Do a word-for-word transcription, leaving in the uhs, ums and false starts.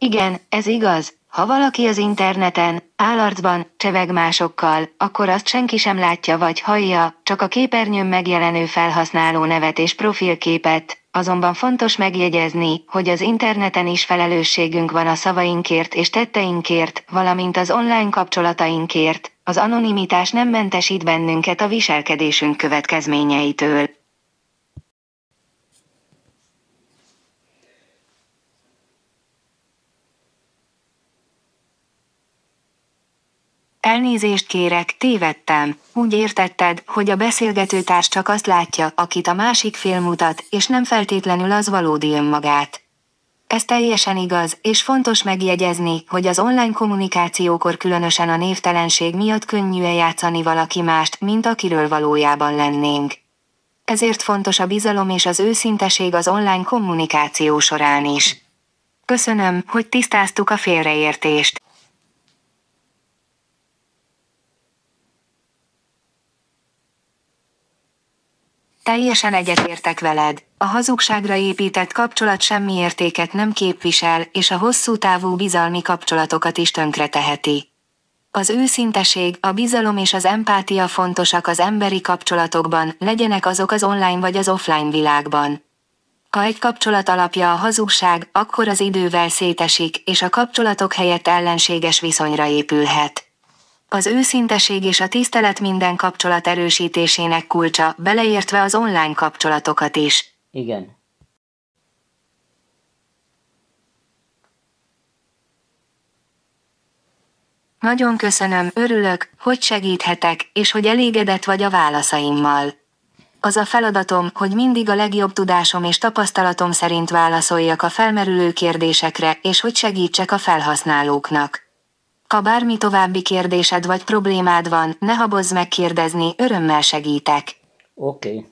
Igen, ez igaz. Ha valaki az interneten, állarcban, cseveg másokkal, akkor azt senki sem látja vagy hallja, csak a képernyőn megjelenő felhasználó nevet és profilképet, azonban fontos megjegyezni, hogy az interneten is felelősségünk van a szavainkért és tetteinkért, valamint az online kapcsolatainkért, az anonimitás nem mentesít bennünket a viselkedésünk következményeitől. Elnézést kérek, tévedtem. Úgy értetted, hogy a beszélgetőtárs csak azt látja, akit a másik fél mutat, és nem feltétlenül az valódi önmagát. Ez teljesen igaz, és fontos megjegyezni, hogy az online kommunikációkor különösen a névtelenség miatt könnyű eljátszani valaki mást, mint akiről valójában lennénk. Ezért fontos a bizalom és az őszinteség az online kommunikáció során is. Köszönöm, hogy tisztáztuk a félreértést. Teljesen egyetértek veled. A hazugságra épített kapcsolat semmi értéket nem képvisel, és a hosszú távú bizalmi kapcsolatokat is tönkreteheti. Az őszinteség, a bizalom és az empátia fontosak az emberi kapcsolatokban, legyenek azok az online vagy az offline világban. Ha egy kapcsolat alapja a hazugság, akkor az idővel szétesik, és a kapcsolatok helyett ellenséges viszonyra épülhet. Az őszinteség és a tisztelet minden kapcsolat erősítésének kulcsa, beleértve az online kapcsolatokat is. Igen. Nagyon köszönöm, örülök, hogy segíthetek, és hogy elégedett vagy a válaszaimmal. Az a feladatom, hogy mindig a legjobb tudásom és tapasztalatom szerint válaszoljak a felmerülő kérdésekre, és hogy segítsek a felhasználóknak. Ha bármi további kérdésed vagy problémád van, ne habozz meg kérdezni, örömmel segítek. Oké. Okay.